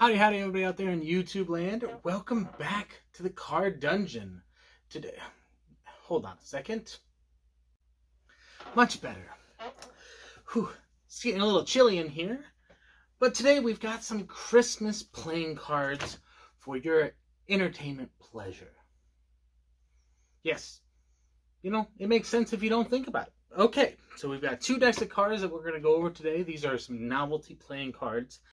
Howdy, howdy, everybody out there in YouTube land. Welcome back to the Card Dungeon. Today, hold on a second. Much better. Whew, it's getting a little chilly in here. But today we've got some Christmas playing cards for your entertainment pleasure. Yes, you know, it makes sense if you don't think about it. Okay, so we've got two decks of cards that we're going to go over today. These are some novelty playing cards.